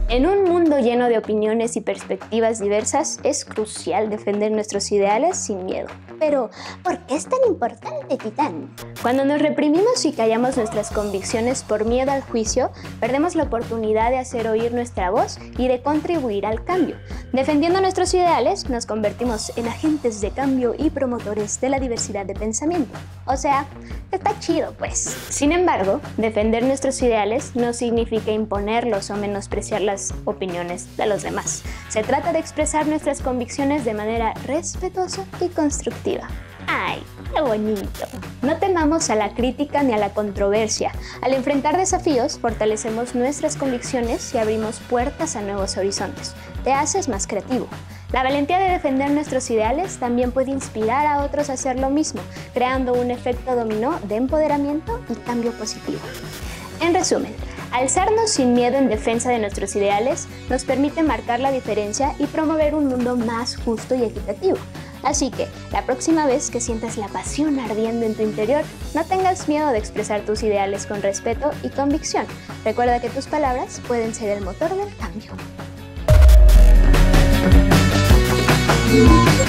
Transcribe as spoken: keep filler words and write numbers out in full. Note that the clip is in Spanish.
En un mundo lleno de opiniones y perspectivas diversas, es crucial defender nuestros ideales sin miedo. Pero, ¿por qué es tan importante, Titán? Cuando nos reprimimos y callamos nuestras convicciones por miedo al juicio, perdemos la oportunidad de hacer oír nuestra voz y de contribuir al cambio. Defendiendo nuestros ideales, nos convertimos en agentes de cambio y promotores de la diversidad de pensamiento. O sea, está chido, pues. Sin embargo, defender nuestros ideales no significa imponerlos o menospreciar las opiniones de los demás. Se trata de expresar nuestras convicciones de manera respetuosa y constructiva. ¡Ay, qué bonito! No temamos a la crítica ni a la controversia. Al enfrentar desafíos, fortalecemos nuestras convicciones y abrimos puertas a nuevos horizontes. Te haces más creativo. La valentía de defender nuestros ideales también puede inspirar a otros a hacer lo mismo, creando un efecto dominó de empoderamiento y cambio positivo. En resumen, alzarnos sin miedo en defensa de nuestros ideales nos permite marcar la diferencia y promover un mundo más justo y equitativo. Así que, la próxima vez que sientas la pasión ardiendo en tu interior, no tengas miedo de expresar tus ideales con respeto y convicción. Recuerda que tus palabras pueden ser el motor del cambio.